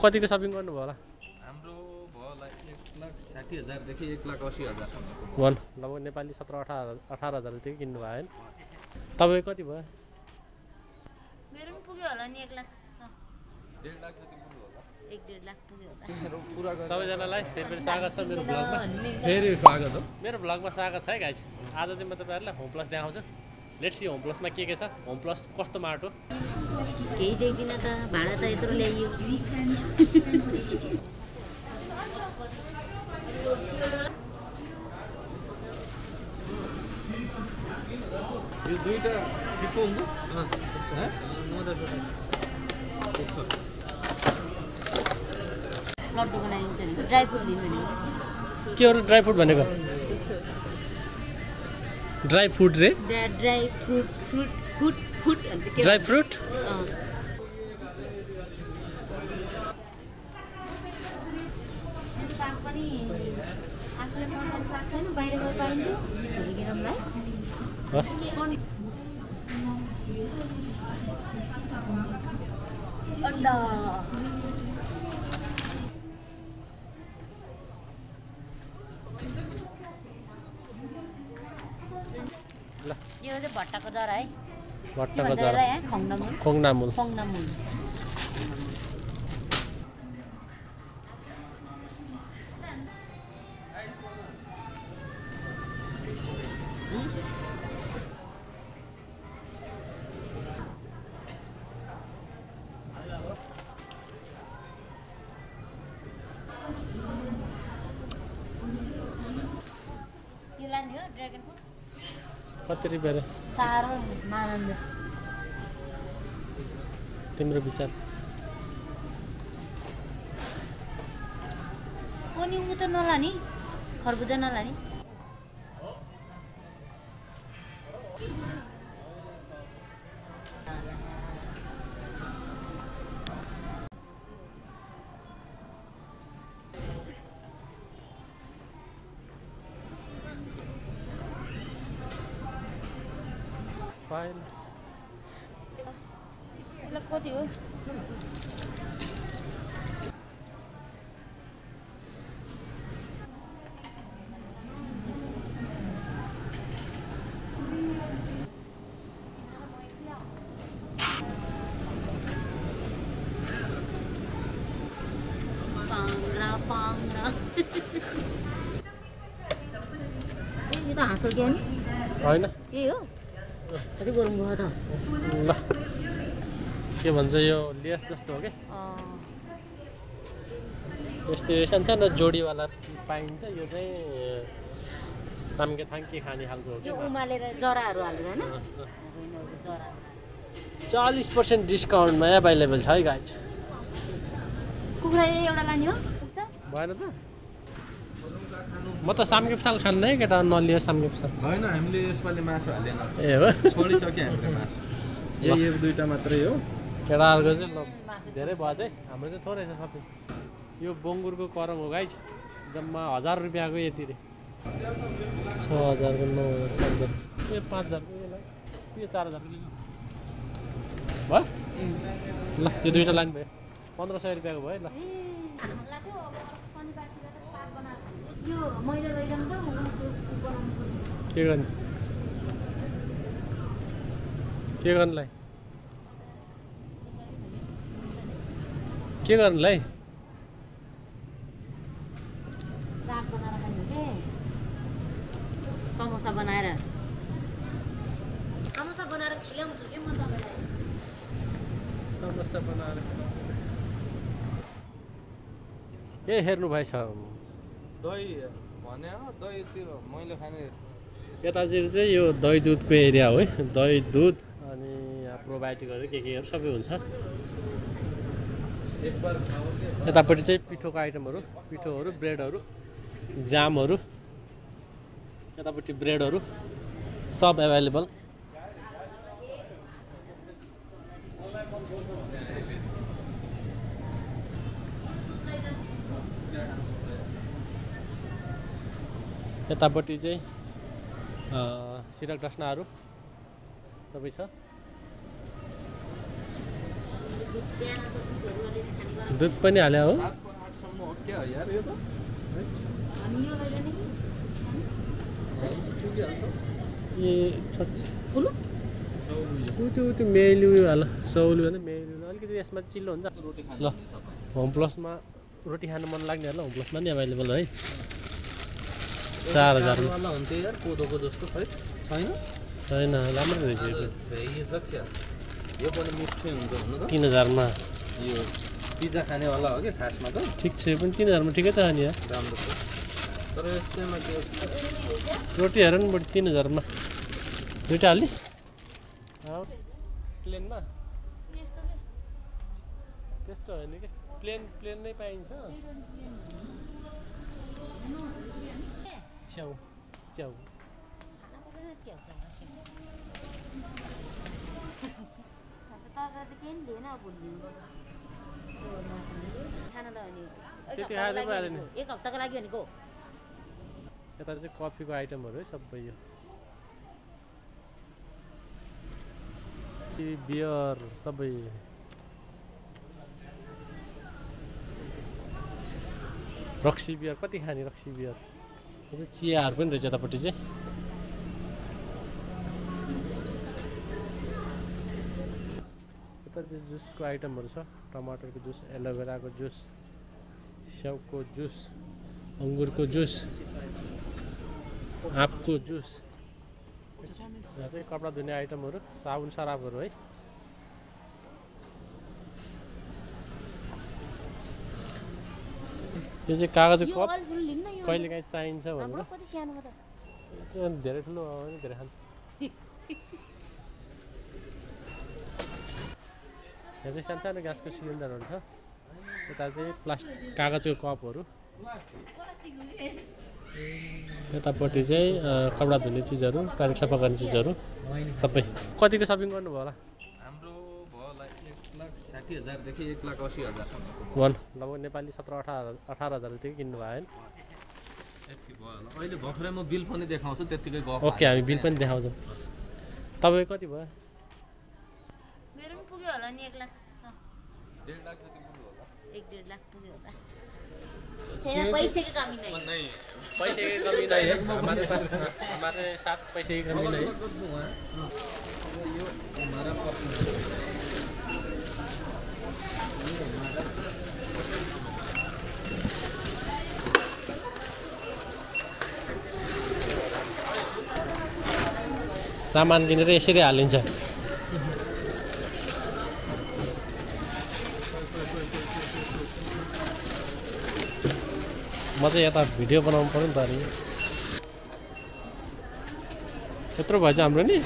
कतिको सपिङ गर्नुभयो होला? हाम्रो भयो होला 1,60,000 देखि 1,80,000 सम्मको भन लगभग नेपाली 17-18,000 देखि किन्नु भयो हैन? तपाईको कति भयो? मेरो पनि पुग्यो होला नि 1 लाख 1.5 लाख जति पुग्यो होला 1.5 लाख पुग्यो होला सबैजनालाई फेरि स्वागत छ मेरो भ्लगमा। फेरि स्वागत हो मेरो भ्लगमा स्वागत छ है गाइज। आज चाहिँ म तपाईहरुलाई होम प्लस देखाउँछु। लेट्स सी होम प्लसमा के छ, होम प्लस कस्तो माटो। केही देख्दिन त, भाडा त यत्रो ल्याइयो। यो दुईटा ठिक्क हुन्छ लड्डु बनाइन्छ नि, ड्राई फ्रुट लिनु नि। के हो ड्राई फ्रुट भनेको? ड्राई फ्रुट रे? ड्राई फ्रुट भन्छ के? Dry fruit? साग पनि आफूले बनाउने साग छैन, बाहिर गएर पाइन्थ्यो भोलिगिरमलाई। बस अन्डा ल यो चाहिँ भट्टाको जरा है। भट्टाको जरा खोङ्नामुल। यो लाने हो ड्र्यागन फ्रुट। कति रुपियाँ रे? तारो मानन्द। तिम्रो विचार? अनि उ त नलानी, खरबुजा नलानी। फाइल ल कति हो? पाङ्रा यो त हाँसो ज्ञान होइन? यही हो। कति गरौँ भयो त? ल के भन्छ यो लेस जस्तो हो क्या? यस्तो सानो जोडीवाला पाइन्छ। यो चाहिँ साम्के थाङ्के खाने खालको हो यो क्या? उमालेर जराहरू हालेर हैन? जरा 40% डिस्काउन्टमा एभाइलेबल छ है गाइज। कुखुरा एउटा लाने हो? पुग्छ? भएन त? म त सामकेपसाल खान्न है केटा, नलियो सामकेपसाल। होइन, हामीले यसपालि मासु हालेन, ए हो छोडिसक्यो हामीले मासु। यो दुईटा मात्रै हो केटाहरूको चाहिँ। ल धेरै भयो चाहिँ, हाम्रो चाहिँ थोरै छ सबै। यो बङ्गुरको करम हो गाइज, जम्मा 1000 रुपियाँको यति रे। 6000को 9000 यो 5000को यो 4000को भयो। ल यो दुईवटा लाइन भयो, 1500 रुपियाँको भयो। ल यो मैदा लैजाउँ त, बनाउनु पर्छ। के गर्ने? के गर्नुलाई? के गर्नुलाई? चाट बनाएर खानु के? समोसा बनाएर खिलाउँछु के म तपाईँलाई। समोसा बनाएर के हेर्नु भएछ? दही भने हो, दही त्यो मैले खाने। यतातिर चाहिँ यो दही दुधको एरिया हो है। दही दुध अनि यहाँ प्रोबायोटिकहरू केहरू सबै हुन्छ। यतापट्टि चाहिँ पिठोको आइटमहरू, पिठोहरू, ब्रेडहरू, जामहरू, यतापट्टि ब्रेडहरू सब एभाइलेबल। यतापट्टि चाहिँ सिरक डस्नाहरू सबै छ। बिहान त दुधहरू अलिअलि खाने गरौँ। दुध पनि हाल्यो हो 7 को 8 सम्म हो क्या हो यार यो त हामी यो लैजाने कि? पुगिहाल्छ ए छच सौलु त्यो मेलु हाल सौलु भने मेलु अलिकति यसमा चिल्लो हुन्छ रोटी खानु ल होम प्लसमा रोटी खानु मन लाग्नेहरूलाई होम प्लसमा नि एभाइलेबल है 4000 वाला हुन्थ्यो यार कोदोको जस्तो खै छैन छैन राम्रो रहेछ यो भ्याइ छ क्या यो पनि मिठै हुन्छ भन्नु त 3000 मा यो पिज्जा खानेवाला हो कि खासमा त ठिक छ यो पनि 3000 मा ठिकै त हो नि यार राम्रो छ तर यसैमा त्यो रोटी हेर न बढी 3000 मा दुईटा हाल्ने प्लेनमा यस्तो के? त्यस्तो होइन कि प्लेन नै पाइन्छ च्याउ च्याउ खाना पर्दैन च्याउ च्याउ तरकारी त केही नि लिएन अब भोलि खाना त भने त्यति खाँदै पो हाल्यो नि। एक हप्ताको लागि भनेको यता चाहिँ कफीको आइटमहरू है सबै यो बियर सबै रक्सी बियर कति खाने रक्सी बियर चियाहरू पनि रहेछ यतापट्टि चाहिँ यता चाहिँ जुसको आइटमहरू छ टमाटरको जुस एलोभेराको जुस स्याउको जुस अङ्गुरको जुस आँपको जुस यहाँ चाहिँ कपडा धुने आइटमहरू साबुन सराबहरू है यो चाहिँ कागजको कप कहिलेकाहीँ चाहिन्छ भनेर कति सानोमा त यो धेरै ठुलो हो भने धेरै खान्छ यहाँ चाहिँ सानो सानो ग्यासको सिलिन्डरहरू छ यता चाहिँ कागजको कपहरू यतापट्टि चाहिँ कपडा धुने चिजहरू गाडी सफा गर्ने चिजहरू सबै कतिको सपिङ गर्नुभयो होला हाम्रो भयो होला 1,60,000 देखि 1,80,000 सम्मको भन लगभग नेपाली 17-18 हजारदेखि किन्नुभयो होइन यति भयो होला अहिले भर्खरै म बिल पनि देखाउँछु त्यतिकै गफ ओके हामी बिल पनि देखाउँछौँ तपाईँ कति भयो मेरो पनि पुग्यो होला नि 1 लाख 1.5 लाख जति पुग्यो होला 1-1.5 लाख पुग्यो होला पैसे की कमी नहीं नहीं पैसे की कमी नहीं है हमारे पास हमारे साथ पैसे की कमी नहीं यो हमारा सामान किनेर यसरी हालिन्छ म चाहिँ यता भिडियो बनाउनु पर्यो नि त अनि यत्रो भएछ हाम्रो नि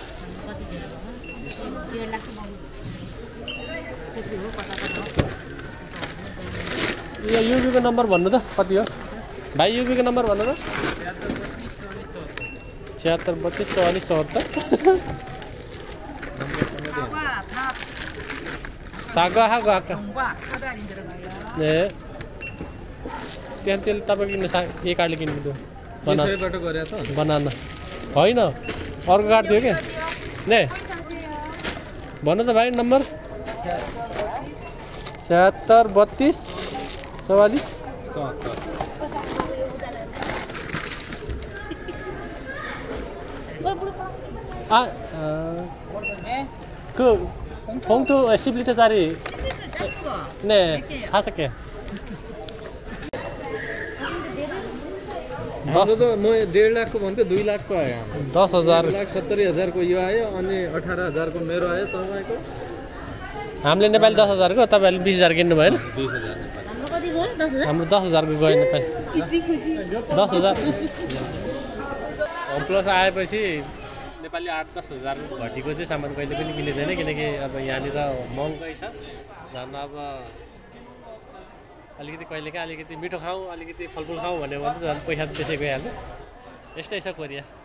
यो युबीको नम्बर भन्नु त कति हो भाइ युबीको नम्बर भन्नु त 76 32 44 74 सागा हागा ए त्यहाँ त्यसले तपाईँ किन्नु एक कार्डले किन्नु त्यो बनाना होइन अर्को कार्ड थियो क्या ने भन्नु त भाइ नम्बर 76 32 44 그 봉투 10리터 짜리 네 5개 हाम्रो त म 1.5 लाखको भन्थ्यो 2 लाखको आयो 10,000 1,70,000 को यो आयो अनि 18,000 को मेरो आयो तपाईको हामीले नेपाली 10,000 को तपाईहरुले 20,000 किन्नु भएन 20,000 हाम्रो कति गयो 10,000 हाम्रो 10,000 को गयो नेपाली यति खुसी 10,000 होम प्लस आएपछि नेपाली 8-10 हजार घटीको चाहिँ सामान कहिले पनि किनिँदैन किनकि अब यहाँनिर महँगै छ झन् अब अलिकति कहिलेकाहीँ अलिकति मिठो खाउँ अलिकति फलफुल खाउँ भन्यो भने त झन् पैसा त्यसै गइहाल्छ यस्तै छ कोरिया